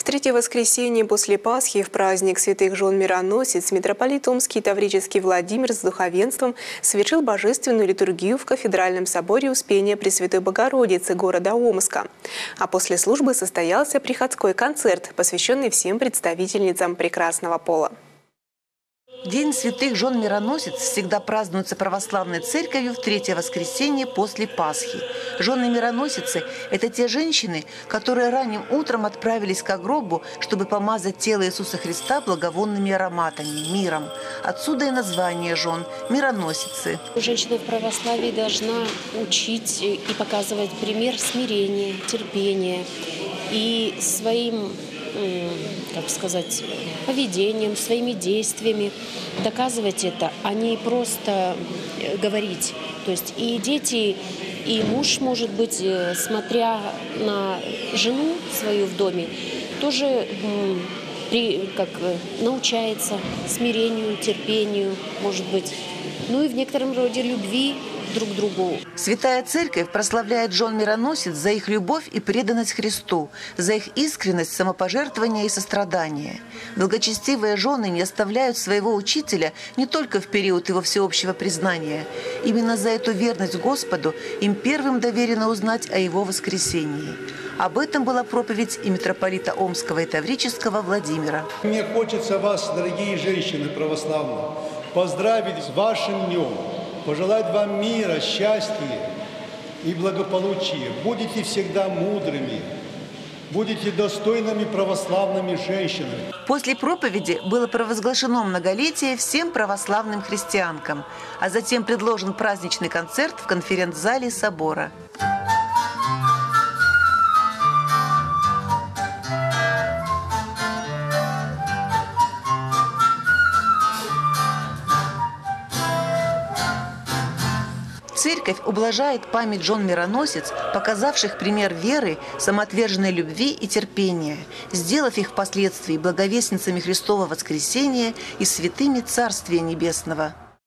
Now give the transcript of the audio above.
третье воскресенье после Пасхи в праздник святых жен Мироносец митрополит Омский и Таврический Владимир с духовенством совершил божественную литургию в кафедральном соборе Успения Пресвятой Богородицы города Омска. А после службы состоялся приходской концерт, посвященный всем представительницам прекрасного пола. День святых жен Мироносец всегда празднуется православной церковью в третье воскресенье после Пасхи. Жены Мироносицы – это те женщины, которые ранним утром отправились к гробу, чтобы помазать тело Иисуса Христа благовонными ароматами, миром. Отсюда и название жен – Мироносицы. Женщина в православии должна учить и показывать пример смирения, терпения и своим, как сказать, поведением, своими действиями доказывать это, а не просто говорить. То есть и дети, и муж, может быть, смотря на жену свою в доме, тоже научается смирению, терпению, может быть, ну и в некотором роде любви друг к другу. Святая Церковь прославляет жен Мироносец за их любовь и преданность Христу, за их искренность, самопожертвование и сострадание. Благочестивые жены не оставляют своего учителя не только в период его всеобщего признания. Именно за эту верность Господу им первым доверено узнать о его воскресении. Об этом была проповедь и митрополита Омского и Таврического Владимира. Мне хочется вас, дорогие женщины православные, поздравить с вашим днем. Пожелать вам мира, счастья и благополучия. Будете всегда мудрыми, будете достойными православными женщинами. После проповеди было провозглашено многолетие всем православным христианкам, а затем предложен праздничный концерт в конференц-зале собора. Церковь ублажает память жен Мироносец, показавших пример веры, самоотверженной любви и терпения, сделав их впоследствии благовестницами Христова воскресения и святыми Царствия Небесного.